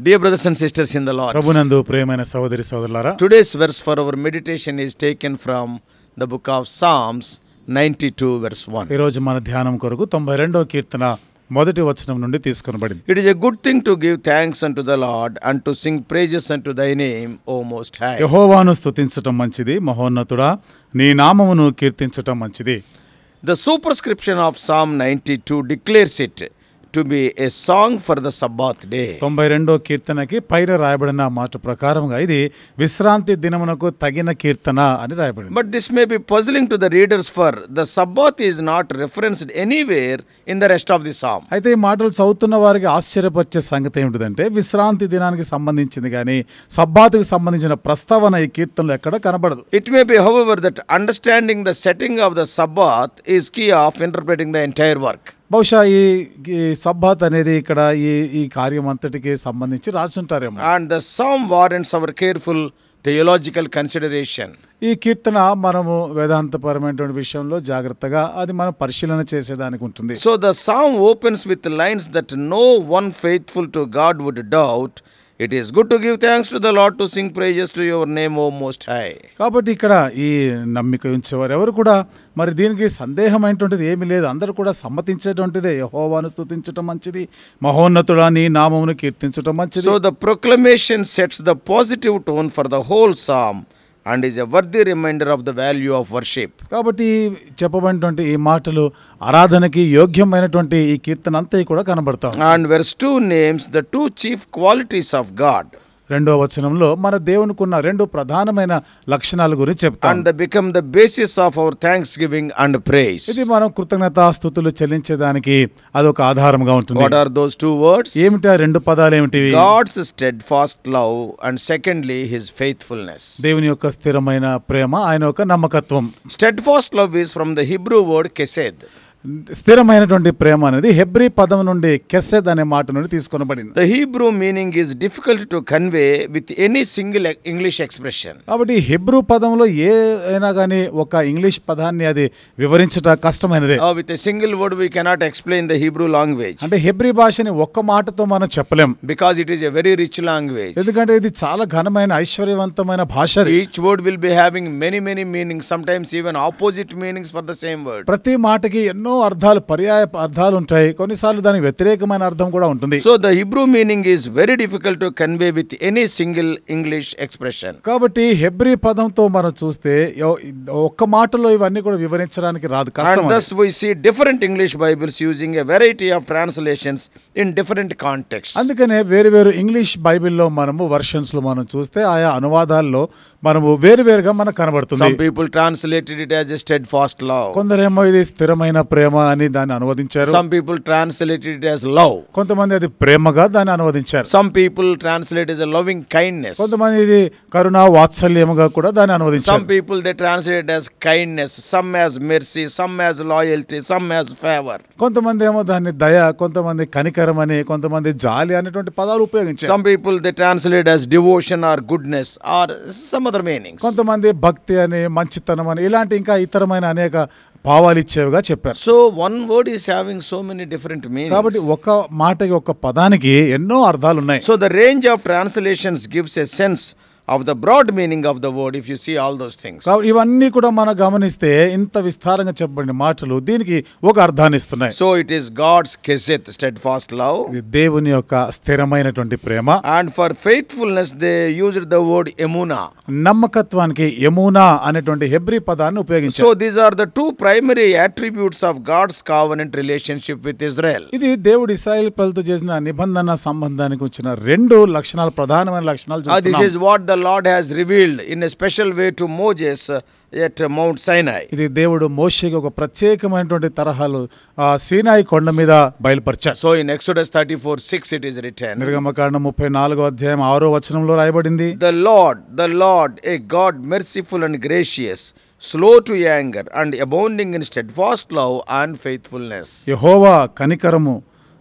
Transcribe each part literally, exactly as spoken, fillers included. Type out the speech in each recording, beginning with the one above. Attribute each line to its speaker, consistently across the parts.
Speaker 1: Dear brothers and sisters in the Lord,
Speaker 2: ప్రభునందు ప్రియమైన సహోదరి సహోదరులారా,
Speaker 1: today's verse for our meditation is taken from the book of Psalms ninety-two verse one.
Speaker 2: ఈ రోజు మన ధ్యానం కొరకు తొంభై రెండవ కీర్తన మొదటి వచనం నుండి తీసుకొనబడింది.
Speaker 1: It is a good thing to give thanks unto the Lord and to sing praises unto thy name, O Most High.
Speaker 2: యెహోవాను స్తుతించటం మంచిది, మహోన్నతుడా నీ నామమును కీర్తించటం మంచిది.
Speaker 1: The superscription of Psalm ninety-two declares it to be a song for the Sabbath day.
Speaker 2: తొంభై రెండో కీర్తనకి పైన రాయబడిన మాట ప్రకారంగా ఇది విశ్రాంతి దినమునకు తగిన కీర్తన అని రాయబడింది.
Speaker 1: But this may be puzzling to the readers, for the Sabbath is not referenced anywhere in the rest of the psalm.
Speaker 2: అయితే ఈ మాటలు చదువుతున్న వారికి ఆశ్చర్యపరిచే సంగతి ఏమిటిదంటే విశ్రాంతి దినానికి సంబంధించింది కానీ సబ్బాతుకు సంబంధించిన ప్రస్తావన ఈ కీర్తనలో ఎక్కడ కనబడదు.
Speaker 1: It may be, however, that understanding the setting of the Sabbath is key of interpreting the entire work.
Speaker 2: బహుశా ఈ సబ్బాత్ అనేది ఇక్కడ ఈ ఈ కార్యం అంతటికి సంబంధించి రాసుంటారేమో.
Speaker 1: And the psalm warrants our careful theological consideration.
Speaker 2: ఈ కీర్తన మనము వేదాంతపరమైనటువంటి విషయంలో జాగ్రత్తగా అది మనం పరిశీలన చేసేదానికి ఉంటుంది.
Speaker 1: So the psalm opens with lines that no one faithful to God would doubt. It is good to give thanks to the Lord, to sing praises to your name, O Most High.
Speaker 2: కాబట్టి ఇక్కడ ఈ నమ్మిక ఉంచేవారు ఎవరు కూడా మరి దీనికి సందేహమైనటువంటిది ఏమీ లేదు, అందరూ కూడా సమ్మతించేటువంటిదే. యెహోవాను స్తుతించటం మంచిది, మహోన్నతుడా నీ నామమును కీర్తించటం మంచిది.
Speaker 1: So the proclamation sets the positive tone for the whole psalm and is a worthy reminder of the value of worship.
Speaker 2: కాబట్టి చెప్పబడినటువంటి ఈ మాటలు ఆరాధనకి యోగ్యమైనటువంటి ఈ కీర్తన అంతా కూడా కనబడతాం.
Speaker 1: And verse two names the two chief qualities of God.
Speaker 2: రెండో వచనంలో మన దేవునికి ఉన్న రెండు ప్రధానమైన లక్షణాల గురించి చెప్తాం.
Speaker 1: And they become the basis of our thanksgiving and praise.
Speaker 2: ఇది మనం కృతజ్ఞతాస్తుతులు చెల్లించేదానికి అదొక ఆధారంగా ఉంటుంది.
Speaker 1: What are those two words?
Speaker 2: ఏమిటి ఆ రెండు పదాలు ఏమిటివి?
Speaker 1: God's steadfast love and secondly his faithfulness.
Speaker 2: దేవుని యొక్క స్థిరమైన ప్రేమ, ఆయన యొక్క నమ్మకత్వం.
Speaker 1: Steadfast love is from the Hebrew word kesed.
Speaker 2: స్థిరమైనటువంటి ప్రేమ అనేది హెబ్రీ పదం నుండి కెసెద్ అనే మాట నుండి తీసుకొనబడింది.
Speaker 1: The Hebrew meaning is difficult to convey with any single English expression.
Speaker 2: కాబట్టి హెబ్రూ పదంలో ఏ అయినా కానీ ఒక ఇంగ్లీష్ పదాన్ని అది వివరించట కష్టమైనదే.
Speaker 1: Uh, with a single word we cannot explain the Hebrew language.
Speaker 2: అంటే హెబ్రీ భాషని ఒక్క మాటతో మనం చెప్పలేం.
Speaker 1: Because it is a very rich language.
Speaker 2: ఎందుకంటే ఇది చాలా ఘనమైన ఐశ్వర్యవంతమైన భాష.
Speaker 1: Each word will be having many many meanings, sometimes even opposite meanings for the same word.
Speaker 2: ప్రతి మాటకి ఎన్నో అర్థాలు, పర్యాయ అర్థాలు ఉంటాయి, కొన్నిసార్లు దానికి వ్యతిరేకమైన అర్థం కూడా ఉంటుంది.
Speaker 1: So the Hebrew meaning is very difficult to convey with any single English expression.
Speaker 2: కాబట్టి హెబ్రీ పదంతో మనం చూస్తే ఒక్క మాటలో ఇవన్నీ కూడా వివరించడానికి రాదు, కష్టం.
Speaker 1: And thus we see different English Bibles using a variety of translations in different contexts.
Speaker 2: అందుకనే వేరు వేరు ఇంగ్లీష్ బైబిల్లో మనము వర్షన్స్ లో మనం చూస్తే ఆయా అనువాదాల్లో మనము వేరు వేరుగా మనకు కనబడుతుంది.
Speaker 1: Some people translated it as a steadfast love.
Speaker 2: కొందరేమో ఇది స్థిరమైన ప్రేమ అని దాన్ని అనువదించారు.
Speaker 1: Some people translated it as love.
Speaker 2: కొంతమంది అది ప్రేమగా దాన్ని అనువదించారు.
Speaker 1: Some people translate it as a loving kindness.
Speaker 2: కొంతమంది ఇది కరుణ వాత్సల్యముగా కూడా దాన్ని అనువదించారు.
Speaker 1: Some people they translate it as kindness, some as mercy, some as loyalty, some as favor.
Speaker 2: కొంతమంది ఏమో దాన్ని దయ, కొంతమంది కనికరం అని, కొంతమంది జాలి అనేటువంటి పదాలు ఉపయోగించారు.
Speaker 1: Some people they translate as devotion or goodness or some other meanings.
Speaker 2: కొంతమంది భక్తి అని, మంచితనం అని, ఇలాంటి ఇంకా ఇతరమైన అనేక భావాలు ఇచ్చేవిగా చెప్పారు.
Speaker 1: So one word is having so many different meanings.
Speaker 2: కాబట్టి ఒక మాటకి ఒక పదానికి ఎన్నో అర్థాలు ఉన్నాయి.
Speaker 1: So the range of translations gives a sense of the broad meaning of the word if you see all those things.
Speaker 2: ఇవన్నీ కూడా మనం గమనిస్తే ఇంత విస్తారంగా చెప్పబడిన మాటలు దీనికి ఒక అర్థాన్ని ఇస్తున్నాయి.
Speaker 1: So it is God's kesed, steadfast love.
Speaker 2: ఇది దేవుని యొక్క స్థిరమైనటువంటి ప్రేమ.
Speaker 1: And for faithfulness they used the word emuna.
Speaker 2: నమ్మకత్వానికి ఎమూనా అనేటువంటి హెబ్రీ పదాన్ని ఉపయోగించారు.
Speaker 1: So these are the two primary attributes of God's covenant relationship with Israel.
Speaker 2: ఇది దేవుడు ఇశ్రాయేలు ప్రజలతో చేసిన నిబంధన సంబంధానికి వచ్చిన రెండు లక్షణాలు, ప్రధానమైన లక్షణాలు.
Speaker 1: Uh, this is what the Lord has revealed in a special way to Moses uh, at uh, Mount Sinai.
Speaker 2: ఇది దేవుడు మోషేకి ఒక ప్రత్యేకమైనటువంటి తరహాలు సీనాయి కొండ మీద బయలుపరిచాడు.
Speaker 1: So in Exodus thirty-four six it is written.
Speaker 2: నిర్గమకాండం ముప్పై నాలుగో అధ్యాయం ఆరో వచనంలో రాయబడింది.
Speaker 1: The Lord, the Lord, a God merciful and gracious, slow to anger and abounding in steadfast love and faithfulness.
Speaker 2: యెహోవా కనికరము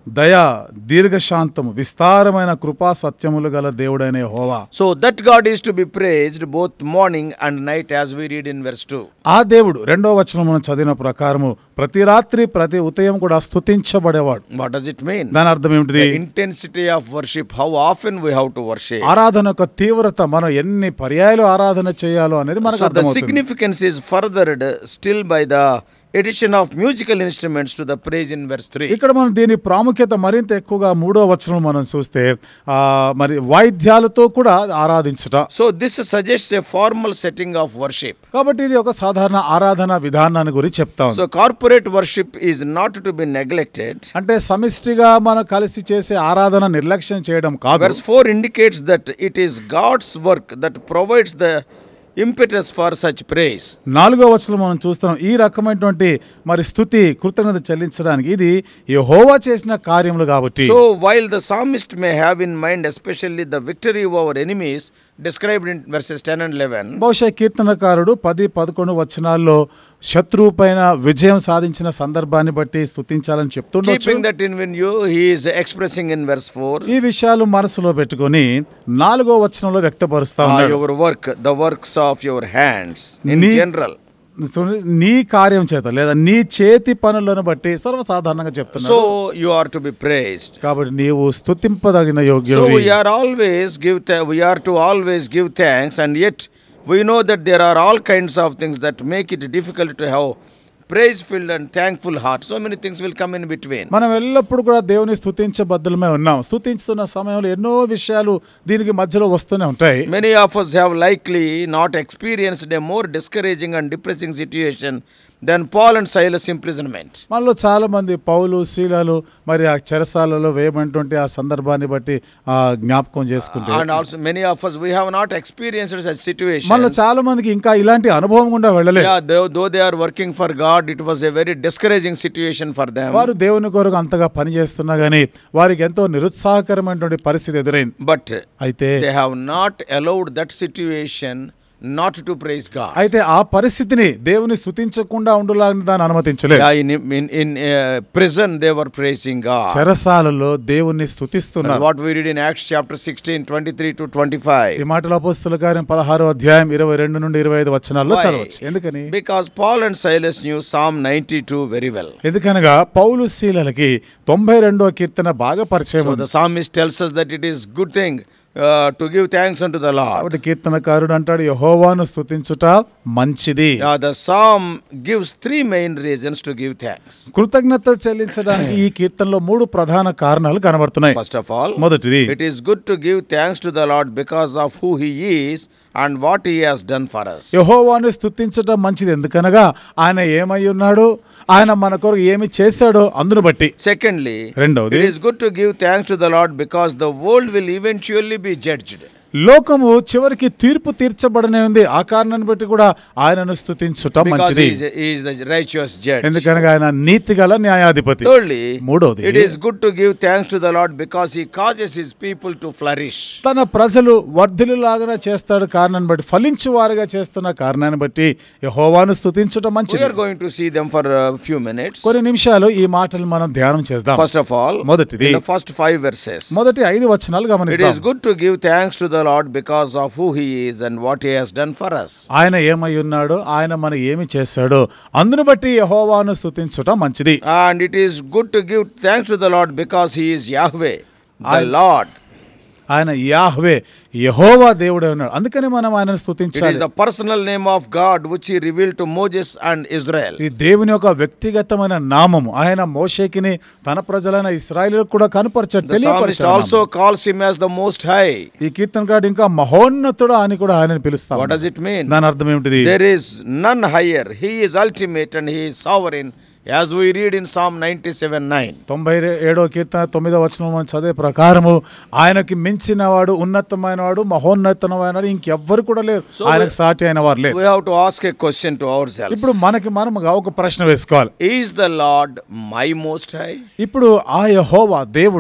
Speaker 2: దయ, దీర్ఘశాంతము, విస్తారమైన కృపా సత్యములు గల దేవుడైన యెహోవా.
Speaker 1: So that God is to be praised both morning and night, as we read in verse two.
Speaker 2: ఆ దేవుడు రెండో వచనం మనం చదివిన ప్రకారము ప్రతి రాత్రి ప్రతి ఉదయం కూడా స్తుతించబడేవాడు.
Speaker 1: What does it mean?
Speaker 2: దాని అర్థం ఏమిటిది?
Speaker 1: The intensity of worship, how often we have to worship.
Speaker 2: ఆరాధన యొక్క తీవ్రత, మనం ఎన్ని పర్యాయాలు ఆరాధన చేయాలో అనేది మనకు
Speaker 1: So the
Speaker 2: అర్థమవుతుంది.
Speaker 1: significance is furthered still by the addition of musical instruments to the praise in verse three.
Speaker 2: ఇక్కడ మనం దీని ప్రాముఖ్యత మరింత ఎక్కువగా మూడో వచనం మనం చూస్తే ఆ మరి వాయిద్యాలతో కూడా ఆరాధించుట.
Speaker 1: So this suggests a formal setting of worship.
Speaker 2: కాబట్టి ఇది ఒక సాధారణ ఆరాధన విధానాన్ని గురించి చెప్తా ఉంది.
Speaker 1: So corporate worship is not to be neglected.
Speaker 2: అంటే సమిష్టిగా మనం కలిసి చేసే ఆరాధన నిర్లక్ష్యం చేయడం కాదు.
Speaker 1: Verse four indicates that it is God's work that provides the impetus for such praise.
Speaker 2: నాలుగో వచనం మనం చూస్తున్నాం, ఈ రకమైనటువంటి మరి స్తుతి కృతజ్ఞత చెల్లించడానికి ఇది యెహోవా చేసిన కార్యములు కాబట్టి.
Speaker 1: So while the psalmist may have in mind especially the victory over enemies described in verses ten and eleven,
Speaker 2: బహుశా కీర్తనకారుడు పది పదకొండు వచనాల్లో శత్రువు పైన విజయం సాధించిన సందర్భాన్ని బట్టి స్తుతించాలని చెప్తుండొచ్చు.
Speaker 1: keeping that in view, he is expressing in verse four,
Speaker 2: ఈ విషయాలు మనసులో పెట్టుకొని నాలుగో వచనంలో వ్యక్తపరుస్తా
Speaker 1: ah,
Speaker 2: ఉన్నాడు.
Speaker 1: your work, the works of your hands in
Speaker 2: నీ-
Speaker 1: general.
Speaker 2: సో నీ కార్యం చేత లేదా నీ చేతి పనులను బట్టి సర్వసాధారణంగా చెప్తున్నాడు.
Speaker 1: So you are to be praised.
Speaker 2: కాబట్టి నీవు స్తుతింపదగిన
Speaker 1: So
Speaker 2: యోగ్యుడు.
Speaker 1: we are always give th- we are to always give thanks, and yet we know that there are all kinds of things that make it difficult to have praise-filled and thankful heart. So many things will come in between.
Speaker 2: మనం ఎల్లప్పుడూ కూడా దేవుని స్తుతించబద్ధులమే ఉన్నాం. స్తుతించుతున్న సమయంలో ఎన్నో విషయాలు దీనికి మధ్యలో వస్తూనే ఉంటాయి.
Speaker 1: Many of us have likely not experienced a more discouraging and depressing situation than Paul and Silas imprisonment.
Speaker 2: మనలో చాలా మంది పౌలు శీలాలు మరి ఆ చెరసాలలో వేయబడినటువంటి ఆ సందర్భాన్ని బట్టి ఆ జ్ఞాపకం చేసుకుంటే,
Speaker 1: And also many of us, we have not experienced such situation.
Speaker 2: మనలో చాలా మందికి ఇంకా ఇలాంటి అనుభవం గుండా వెళ్ళలేదు.
Speaker 1: Yeah, though, though they are working for God, it was a very discouraging situation for them.
Speaker 2: వారు దేవుని కొరకు అంతగా పని చేస్తున్నా గానీ వారికి ఎంతో నిరుత్సాహకరమైనటువంటి పరిస్థితి ఎదురైంది.
Speaker 1: But
Speaker 2: అయితే
Speaker 1: they have not allowed that situation not to praise God.
Speaker 2: అయితే ఆ పరిస్థితిని దేవుని స్తుతించకుండా ఉండులాగా దాన్ని అనుమతించలేదు.
Speaker 1: Yeah, in in, in uh, prison they were praising God.
Speaker 2: చెరసాలలో దేవుణ్ణి
Speaker 1: That's
Speaker 2: స్తుతిస్తున్నారు.
Speaker 1: what we read in Acts chapter sixteen, twenty-three to twenty-five.
Speaker 2: ఈ మాటల అపోస్తలుల కార్యం పదహారో అధ్యాయం ఇరవై రెండు నుండి ఇరవై ఐదు వచనాల్లో
Speaker 1: Why?
Speaker 2: చదవచ్చు. ఎందుకని?
Speaker 1: Because Paul and Silas knew Psalm ninety-two very well.
Speaker 2: ఎందుకనగా పౌలు శీలలకి తొంభై రెండో కీర్తన బాగా పరిచయం
Speaker 1: So
Speaker 2: ఉంది.
Speaker 1: the psalmist tells us that it is good thing uh, to give thanks unto the Lord.
Speaker 2: కాబట్టి కీర్తనకారుడు అంటాడు యెహోవాను స్తుతించుట మంచిది.
Speaker 1: Yeah, the psalm gives three main reasons to give thanks.
Speaker 2: కృతజ్ఞత చెల్లించడానికి ఈ కీర్తనలో మూడు ప్రధాన కారణాలు కనబడుతున్నాయి.
Speaker 1: First of all,
Speaker 2: మొదటిది,
Speaker 1: it is good to give thanks to the Lord because of who he is and what he has done for us.
Speaker 2: యెహోవాను స్తుతించటం మంచిది. ఎందుకనగా ఆయన ఏమై ఉన్నాడు, ఆయన మన కొరకు ఏమి చేశాడో అందును బట్టి.
Speaker 1: Secondly,
Speaker 2: రెండవది,
Speaker 1: it is good to give thanks to the Lord because the world will eventually be judged.
Speaker 2: లోకము చివరికి తీర్పు తీర్చబడనే ఉంది. ఆ కారణాన్ని బట్టి కూడా ఆయనను స్తుతించుట
Speaker 1: Because
Speaker 2: మంచిది.
Speaker 1: he is, he is the righteous judge.
Speaker 2: ఎందుకనగా ఆయన నీతిగల న్యాయాధిపతి.
Speaker 1: Thirdly,
Speaker 2: మూడవది,
Speaker 1: it is good to give thanks to the Lord because he causes his people to flourish.
Speaker 2: తన ప్రజలు వర్ధిల్లులాగా చేస్తాడు కారణాన్ని బట్టి, ఫలించు వారుగా చేస్తున్న కారణాన్ని బట్టి యెహోవాను స్తుతించుట
Speaker 1: We
Speaker 2: మంచిది.
Speaker 1: are going to see them for a few minutes.
Speaker 2: కొన్ని నిమిషాలు ఈ మాటలు మనం ధ్యానం చేద్దాం.
Speaker 1: First of all,
Speaker 2: మొదటిది,
Speaker 1: in the first five verses,
Speaker 2: మొదటి ఐదు వచనాలు
Speaker 1: it is
Speaker 2: గమనిస్తాం.
Speaker 1: good to give thanks to the Lord because of who he is and what he has done for us.
Speaker 2: ఆయన ఏమై ఉన్నాడో, ఆయన మన ఏమి చేశాడో అందును బట్టి యెహోవాను స్తుతించుట మంచిది.
Speaker 1: And it is good to give thanks to the Lord because he is Yahweh, the
Speaker 2: I-
Speaker 1: Lord.
Speaker 2: ఆయన యాహ్వే యెహోవా దేవుడే ఉన్నాడు. అందుకని మనం ఆయనను
Speaker 1: It
Speaker 2: స్తుతించాలి.
Speaker 1: is the personal name of God which he revealed to Moses and Israel.
Speaker 2: ఈ దేవుని యొక్క వ్యక్తిగతమైన నామము ఆయన మోషేకిని తన ప్రజలైన ఇశ్రాయేలులకు కూడా కనపరిచాడు,
Speaker 1: The psalmist
Speaker 2: తెలియపరిచాడు.
Speaker 1: also calls him as the Most High.
Speaker 2: ఈ కీర్తనకారుడు ఇంకా మహోన్నతుడు అని కూడా ఆయనను పిలుస్తాం.
Speaker 1: What does it mean?
Speaker 2: దాని అర్థం ఏమిటిది?
Speaker 1: There is none higher. He is ultimate and he is sovereign, as we read in Psalm ninety-seven nine.
Speaker 2: తొంభై ఏడో కీర్తన తొమ్మిదో వచనం మనం చదివే ప్రకారము ఆయనకి మించిన వాడు, ఉన్నతమైన వాడు, మహోన్నతమైన వాడు ఇంకెవ్వరు కూడా లేరు.
Speaker 1: So
Speaker 2: ఆయనకు సాటి అయిన వారు లేరు.
Speaker 1: We have to ask a question to ourselves.
Speaker 2: ఇప్పుడు మనకి మనం ఒక ప్రశ్న వేసుకోవాలి.
Speaker 1: Is the Lord my Most High?
Speaker 2: ఇప్పుడు ఆ యెహోవా దేవుడు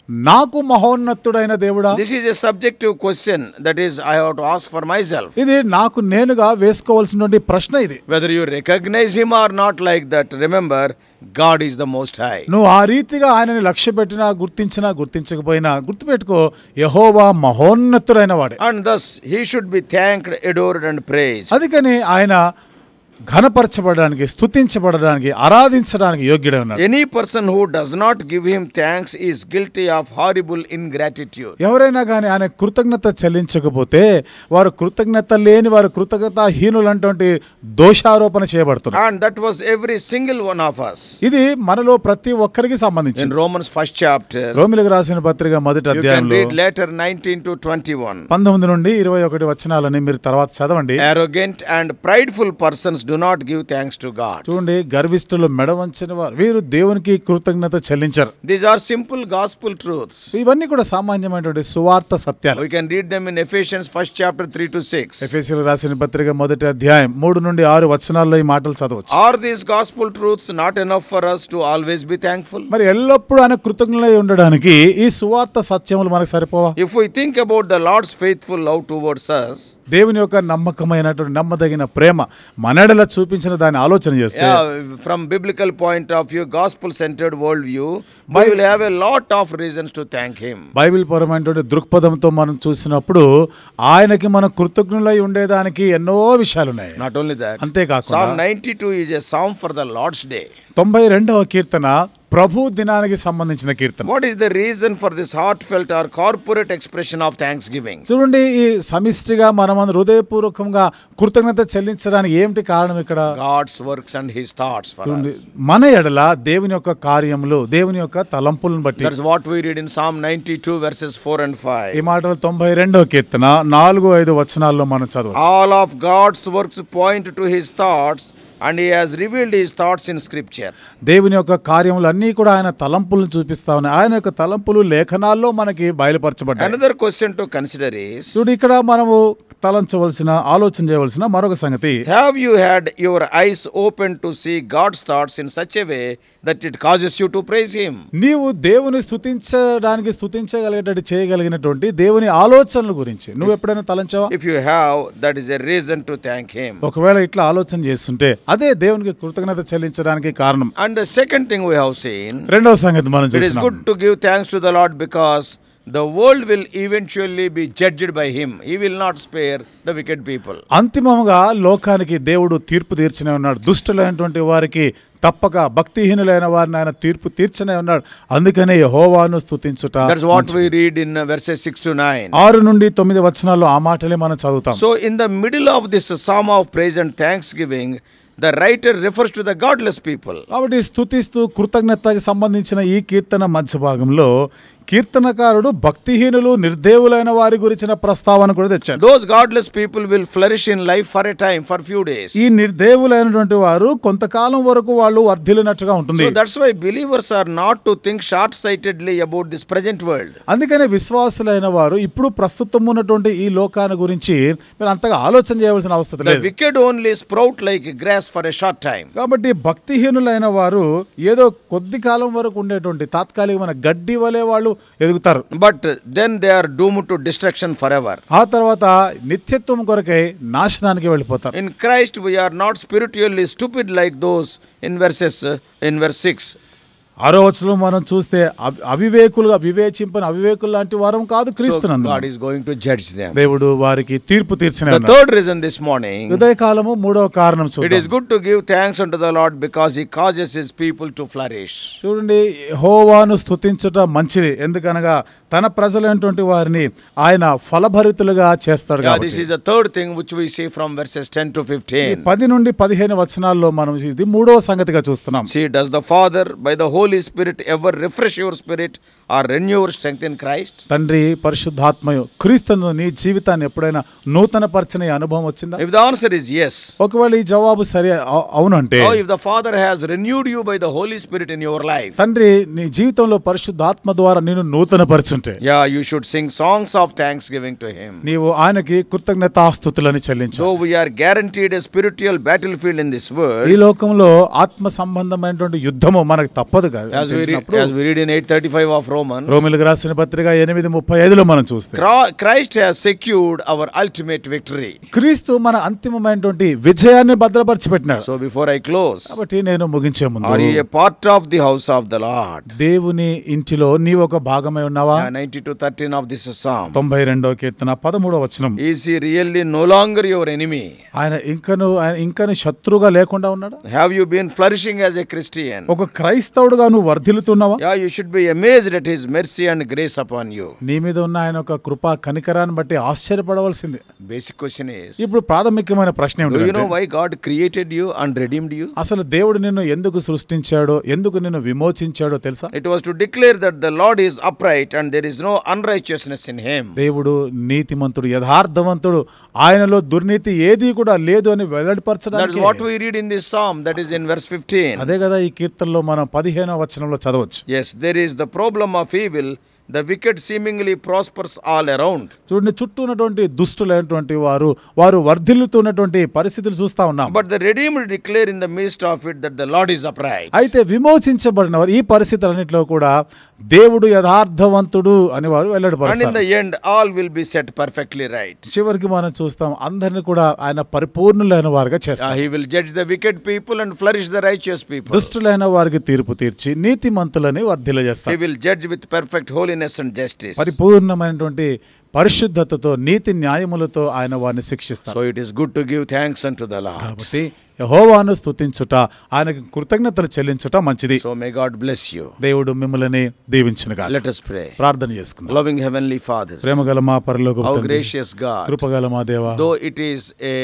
Speaker 2: నాకు మహోన్నతుడైన దేవుడా?
Speaker 1: This is a subjective question, that is, I have to ask for myself.
Speaker 2: ఇది నాకు నేనుగా వేసుకోవాల్సినటువంటి ప్రశ్న ఇది.
Speaker 1: Whether you recognize him or not like that, remember, God is the Most High.
Speaker 2: నువ్వు ఆ రీతిగా ఆయనని లక్ష్య పెట్టినా గుర్తించినా గుర్తించకపోయినా గుర్తుపెట్టుకో, యెహోవా మహోన్నతుడైన వాడే.
Speaker 1: And thus he should be thanked, adored and praised.
Speaker 2: అందుకని ఆయన ఘనపరచబడడానికి, స్తుతించబడడానికి, ఆరాధించడానికి యోగ్యుడై ఉన్నాడు.
Speaker 1: Any person who does not give him thanks is guilty of horrible ingratitude.
Speaker 2: ఎవరైనా కానీ ఆయన కృతజ్ఞత చెల్లించకపోతే వారు కృతజ్ఞత లేని వారు, కృతజ్ఞతాహీనులంటువంటి దోషారోపణ చేయబడుతున్నారు.
Speaker 1: And that was every single one of us.
Speaker 2: ఇది మనలో ప్రతి ఒక్కరికి సంబంధించి.
Speaker 1: In Romans first chapter,
Speaker 2: రోమిలకు రాసిన పత్రిక మొదటి
Speaker 1: you can
Speaker 2: అధ్యాయంలో
Speaker 1: read later nineteen to twenty-one.
Speaker 2: పంతొమ్మిది నుండి ఇరవై ఒకటి వచనాలని మీరు తర్వాత చదవండి.
Speaker 1: Arrogant and prideful persons do not give thanks to God.
Speaker 2: చూడండి, గర్విష్ఠులు, మెడ వంచిన వారు వీరు దేవునికి కృతజ్ఞత చెల్లించరు.
Speaker 1: These are simple gospel truths.
Speaker 2: ఇవన్నీ కూడా సామాన్యమైనటువంటి సువార్త సత్యాలు.
Speaker 1: We can read them in Ephesians first chapter three to six.
Speaker 2: ఎఫెసీయులకు రాసిన పత్రిక మొదటి అధ్యాయం మూడు నుండి ఆరు వచనాల్లో ఈ మాటలు చదవచ్చు.
Speaker 1: Are these gospel truths not enough for us to always be thankful?
Speaker 2: మరి ఎల్లప్పుడూ ఆయన కృతజ్ఞులై ఉండడానికి ఈ సువార్త సత్యములు మనకు సరిపోవా?
Speaker 1: If we think about the Lord's faithful love towards us,
Speaker 2: దేవుని యొక్క నమ్మకమైనటువంటి నమ్మదగిన ప్రేమ మనడల చూపించిన దాన్ని ఆలోచన చేస్తే,
Speaker 1: yeah, from biblical point of view, gospel centered world view, we will have a lot of reasons to thank him.
Speaker 2: Bible పరమైనటువంటి దృక్పథంతో మనం చూసినప్పుడు ఆయనకి మనం కృతజ్ఞులై ఉండేదానికి ఎన్నో విషయాలు ఉన్నాయి.
Speaker 1: Not only that,
Speaker 2: అంతేకాకుండా
Speaker 1: Psalm ninety-two is a psalm for the Lord's day.
Speaker 2: తొంభై రెండవ కీర్తన ప్రభు దినానికి సంబంధించిన కీర్తన.
Speaker 1: What is the reason for this heartfelt or corporate expression of thanksgiving?
Speaker 2: చూడండి, ఈ సమిష్టిగా మనం హృదయపూర్వకంగా కృతజ్ఞత చెల్లించడానికి ఏమిటి కారణం ఇక్కడ?
Speaker 1: God's works and his thoughts for us.
Speaker 2: మన ఎడల దేవుని యొక్క కార్యములు, దేవుని యొక్క తలంపులను బట్టి.
Speaker 1: That's what we read in Psalm ninety-two verses four and five.
Speaker 2: ఈ మాటలు తొంభై రెండవ కీర్తన నాలుగు ఐదు వచనాల్లో మనం చదవచ్చు.
Speaker 1: All of God's works point to his thoughts, and he has revealed his thoughts in scripture.
Speaker 2: దేవుని యొక్క కార్యములు అన్నీ కూడా ఆయన తలంపులను చూపిస్తా ఉన్నాయి. ఆయన యొక్క తలంపులు లేఖనాల్లో మనకి బయలుపరచబడ్డాయి.
Speaker 1: Another question to consider is,
Speaker 2: చూడు, ఇక్కడ మనము తలంచవలసిన, ఆలోచన చేయవలసిన మరొక సంగతి,
Speaker 1: have you had your eyes open to see God's thoughts in such a way that it causes you to praise him?
Speaker 2: నీవు దేవుని స్తుతించడానికి, స్తుతించగలిగేటట్టు చేయగలిగినటువంటి దేవుని ఆలోచనల గురించి నువ్వు ఎప్పుడైనా తలంచావా?
Speaker 1: If you have, that is a reason to thank him.
Speaker 2: ఒకవేళ ఇట్లా ఆలోచన చేస్తుంటే అదే దేవునికి కృతజ్ఞత చెల్లించడానికి కారణం.
Speaker 1: And the second thing we have seen,
Speaker 2: రెండవ సంగతి మనం
Speaker 1: it is
Speaker 2: చూస్తున్నాం.
Speaker 1: good to give thanks to the Lord because the world will eventually be judged by him. He will not spare the wicked people.
Speaker 2: అంతిమముగా లోకానికి దేవుడు తీర్పు తీర్చనే ఉన్నాడు. దుష్టులైనటువంటి వారికి తప్పక, భక్తిహీనులైన వారిని ఆయన తీర్పు తీర్చనే ఉన్నాడు. అందుకనే యెహోవాను స్తుతించుట.
Speaker 1: That's what we read in uh, verses six to nine.
Speaker 2: ఆరు నుండి తొమ్మిది వచనాల్లో ఆ మాటలే మనం చదువుతాం.
Speaker 1: So in the middle of this psalm of praise and thanksgiving, the writer refers to the godless people.
Speaker 2: కాబట్టి స్తుతిస్తూ కృతజ్ఞతకి సంబంధించిన ఈ కీర్తన మధ్య భాగంలో కీర్తనకారుడు భక్తిహీనులు, నిర్దేవులైన వారి గురించిన ప్రస్తావన కూడా తెచ్చాడు.
Speaker 1: Those godless people will flourish in life for a time, for few days.
Speaker 2: ఈ నిర్దేవులైనటువంటి వారు కొంతకాలం వరకు వాళ్ళు వర్ధిల్లినట్టుగా ఉంటుంది.
Speaker 1: So that's why believers are not to think short-sightedly about this present world.
Speaker 2: అందుకనే విశ్వాసులైన వారు ఇప్పుడు ప్రస్తుతం ఉన్నటువంటి ఈ లోకాన్ని గురించి మీరు అంతగా ఆలోచన చేయవలసిన అవసరం
Speaker 1: The
Speaker 2: లేదు.
Speaker 1: wicked only sprout like grass for a short time.
Speaker 2: కాబట్టి భక్తిహీనులైన వారు ఏదో కొద్ది కాలం వరకు ఉండేటువంటి తాత్కాలికమైన గడ్డి వలె వాళ్ళు ఎదుగుతారు.
Speaker 1: But then they are doomed to destruction forever.
Speaker 2: ఆ తర్వాత నిత్యత్వం కొరకై నాశనానికి వెళ్ళిపోతారు.
Speaker 1: In Christ we are not spiritually stupid like those in verses uh, in verse six.
Speaker 2: ఆరో వచనం మనం చూస్తే అవి- అవివేకులుగా, వివేచింపని అవివేకులు లాంటి వారం కాదు
Speaker 1: So
Speaker 2: క్రీస్తునందు.
Speaker 1: God is going to judge them.
Speaker 2: దేవుడు వారికి తీర్పు తీర్చనే
Speaker 1: The
Speaker 2: ఉన్నాడు.
Speaker 1: third reason this morning,
Speaker 2: ఉదయకాలము మూడవ కారణం
Speaker 1: it
Speaker 2: చూద్దాం.
Speaker 1: is good to give thanks unto the Lord because he causes his people to flourish.
Speaker 2: చూడండి, యెహోవాను స్తుతించుట మంచిది, ఎందుకనగా తన ప్రజలైనటువంటి వారిని ఆయన ఫలభరితులుగా చేస్తాడు
Speaker 1: Yeah, this
Speaker 2: కాబట్టి.
Speaker 1: is the third thing which we see from verses ten to
Speaker 2: ఈ
Speaker 1: fifteen.
Speaker 2: పది నుండి పదిహేను వచనాల్లో మనం ఇది మూడవ సంగతిగా చూస్తున్నాం.
Speaker 1: See, does the Father by the Holy Spirit ever refresh your spirit or renew your strength in Christ?
Speaker 2: తండ్రి పరిశుద్ధాత్మయు క్రీస్తును నీ జీవితాన్ని ఎప్పుడైనా నూతన పరిచిన అనుభవం వచ్చిందా?
Speaker 1: If the answer is yes,
Speaker 2: ఒకవేళ ఈ జవాబు సరి అవు- అవునంటే,
Speaker 1: or if the Father has renewed you by the Holy Spirit in your life,
Speaker 2: తండ్రి నీ జీవితంలో పరిశుద్ధాత్మ ద్వారా నేను నూతన పరుచుంటే,
Speaker 1: yeah, you should sing songs of thanksgiving to him.
Speaker 2: నీవు ఆయనకి కృతజ్ఞతాస్తుతులని చెల్లించు.
Speaker 1: Though we are guaranteed a spiritual battlefield in this world,
Speaker 2: ఈ లోకంలో ఆత్మ సంబంధమైనటువంటి యుద్ధము మనకు తప్పదు గా-
Speaker 1: As we, read,
Speaker 2: తెలిసినప్పుడు
Speaker 1: as we read in eight thirty-five of Romans,
Speaker 2: రోమిలకు రాసిన పత్రిక ఎనిమిది ముప్పై ఐదులో మనం చూస్తే
Speaker 1: Cra- Christ has secured our ultimate victory.
Speaker 2: క్రీస్తు మన అంతిమమైనటువంటి విజయాన్ని భద్రపరిచి పెట్టినాడు.
Speaker 1: So before I close,
Speaker 2: కాబట్టి నేను ముగించే ముందు
Speaker 1: are you a part of the house of the Lord?
Speaker 2: దేవుని ఇంటిలో నీవు ఒక భాగమై ఉన్నావా?
Speaker 1: Yeah, ninety-two thirteen of this psalm.
Speaker 2: తొంభై రెండో కీర్తన పదమూడవ వచనం.
Speaker 1: Is he really no longer your enemy?
Speaker 2: ఆయన ఇంకను ఆయన ఇంకను శత్రుగా లేకుండా ఉన్నాడు.
Speaker 1: Have you been flourishing as a Christian?
Speaker 2: ఒక క్రైస్తవుడుగా నువ్వు వర్ధిల్లుతున్నావా?
Speaker 1: Yeah, you should be amazed at his mercy and grace upon you.
Speaker 2: నీ మీద ఉన్న ఆయన ఒక కృపా కనికరాన్ని బట్టి ఆశ్చర్యపడవలసింది.
Speaker 1: Basic question is,
Speaker 2: ఇప్పుడు ప్రాథమికమైన ప్రశ్న
Speaker 1: do you know
Speaker 2: ఏమిటంటే
Speaker 1: why God created you and redeemed you?
Speaker 2: అసలు దేవుడు నిన్ను ఎందుకు సృష్టించాడో, ఎందుకు నిన్ను విమోచించాడో తెలుసా?
Speaker 1: It was to declare that the Lord is upright and there is no unrighteousness in him.
Speaker 2: దేవుడు నీతిమంతుడు, యథార్థవంతుడు, ఆయనలో దుర్నీతి ఏది కూడా లేదు అని
Speaker 1: That is
Speaker 2: వెల్లడిపరచడానికి.
Speaker 1: what we read in this psalm, that is in verse fifteen.
Speaker 2: అదే కదా ఈ కీర్తనలో మనం పదిహేనవ వచనంలో చదవచ్చు.
Speaker 1: Yes, there is the problem of evil. The wicked seemingly prospers all around.
Speaker 2: చూడండి, చుట్టూ ఉన్నటువంటి దుష్టులైనటువంటి వారు వారు వర్ధిల్లుతున్నటువంటి పరిస్థితులు చూస్తా ఉన్నాం.
Speaker 1: But the redeemed declare in the midst of it that the Lord is upright.
Speaker 2: అయితే విమోచించబడిన వారు ఈ పరిస్థితులన్నింటిలో కూడా దేవుడు యథార్థవంతుడు అని వారు
Speaker 1: And in
Speaker 2: వెల్లడిపరుస్తారు.
Speaker 1: the end, all will be set perfectly right.
Speaker 2: చివరికి మనం చూస్తాం అందరిని కూడా ఆయన పరిపూర్ణులైన వారుగా
Speaker 1: Uh,
Speaker 2: చేస్తారు.
Speaker 1: he will judge the wicked people and flourish the righteous people.
Speaker 2: దుష్టులైన వారికి తీర్పు తీర్చి నీతిమంతులని
Speaker 1: He
Speaker 2: వర్ధిల్లజేస్తారు.
Speaker 1: will judge with perfect holiness and justice.
Speaker 2: పరిపూర్ణమైనటువంటి పరిశుద్ధతతో నీతి న్యాయములతో ఆయన వారిని శిక్షిస్తారు.
Speaker 1: So it is good to give thanks unto the Lord.
Speaker 2: కాబట్టి యెహోవాను స్తుతించుట, ఆయనకు కృతజ్ఞతలు చెల్లించుట మంచిది.
Speaker 1: So may God bless you.
Speaker 2: దేవుడు మిమ్మల్ని దీవించునుగా.
Speaker 1: Let us pray.
Speaker 2: ప్రార్థన చేసుకుందాం.
Speaker 1: Loving Heavenly Father,
Speaker 2: ప్రేమగల మా పరలోకపు
Speaker 1: how
Speaker 2: తండ్రి,
Speaker 1: gracious God,
Speaker 2: కృపగల మా దేవా,
Speaker 1: though it is a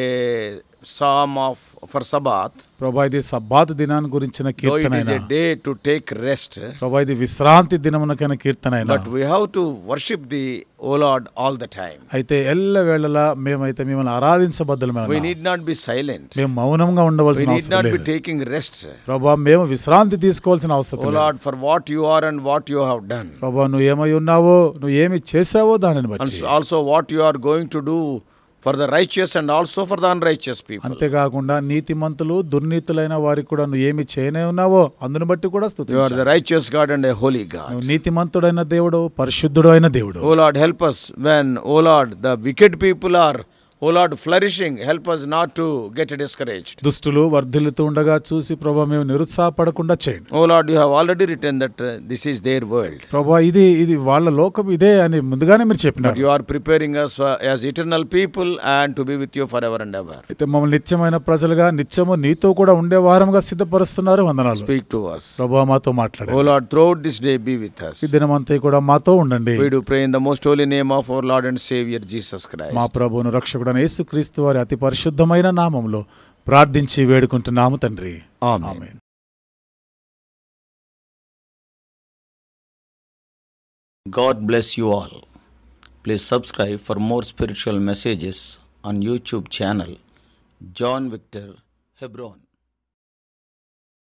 Speaker 1: psalm of for Sabbath,
Speaker 2: ప్రభా ఇది సబ్బాతు దినాన్ని గురించిన
Speaker 1: though it
Speaker 2: కీర్తనైనా,
Speaker 1: is a day to take rest,
Speaker 2: ప్రభా ఇది విశ్రాంతి దినమునకైన కీర్తనైనా,
Speaker 1: but we have to worship thee, O Lord, all the time.
Speaker 2: అయితే ఎల్ల వేళలా మేమైతే మిమ్మల్ని ఆరాధించబద్దలమే
Speaker 1: We
Speaker 2: ఉన్నాం.
Speaker 1: need not be silent.
Speaker 2: మేము మౌనంగా
Speaker 1: We
Speaker 2: ఉండవలసిన
Speaker 1: need
Speaker 2: అవసరం
Speaker 1: not be
Speaker 2: లేదు.
Speaker 1: taking rest.
Speaker 2: ప్రభా మేము విశ్రాంతి తీసుకోవాల్సిన అవసరం
Speaker 1: O
Speaker 2: లేదు.
Speaker 1: Lord, for what you are and what you have done,
Speaker 2: ప్రభా నువ్వు ఏమై ఉన్నావో, నువ్వు ఏమి చేసావో దానిని
Speaker 1: and
Speaker 2: బట్టి,
Speaker 1: also what you are going to do for the righteous and also for the unrighteous people.
Speaker 2: అంతేకాకుండా నీతిమంతులు దుర్నీతులైన వారికి కూడా నువ్వు ఏమి చేయనే ఉన్నావో అందుని బట్టి కూడా
Speaker 1: You are
Speaker 2: స్తుతించాలి.
Speaker 1: the righteous God and a holy God.
Speaker 2: నువ్వు నీతిమంతుడైన దేవుడు, పరిశుద్ధుడు అయిన దేవుడు.
Speaker 1: O Lord, help us when, O Lord, the wicked people are, O Lord, flourishing. Help us not to get discouraged.
Speaker 2: దుష్టులు వర్ధిల్లుతూ ఉండగా చూసి ప్రభా మేము నిరుత్సాహపడకుండా చేయండి.
Speaker 1: O Lord, you have already written that uh, this is their world.
Speaker 2: ప్రభా ఇది ఇది వాళ్ళ లోకం ఇదే అని ముందుగానే మీరు
Speaker 1: But
Speaker 2: చెప్పినారు.
Speaker 1: you are preparing us uh, as eternal people and to be with you forever and ever.
Speaker 2: అయితే మమ్మల్ని నిత్యమైన ప్రజలుగా నిత్యము నీతో కూడా ఉండే వారముగా సిద్ధపరుస్తున్నారు. వందనాలు
Speaker 1: Speak to us.
Speaker 2: ప్రభా మాతో మాట్లాడండి.
Speaker 1: O Lord, throughout this day be with us.
Speaker 2: ఈ దినమంతా కూడా మాతో ఉండండి.
Speaker 1: We do pray in the most holy name of our Lord and Savior Jesus Christ.
Speaker 2: మా ప్రభువును రక్షకుడైన యేసుక్రీస్తు వారి అతి పరిశుద్ధమైన నామములో ప్రార్థించి వేడుకుంటున్నాము తండ్రి.
Speaker 1: Amen.
Speaker 2: Amen.
Speaker 3: God bless you all. Please subscribe for more spiritual messages on YouTube channel John Victor Hebron.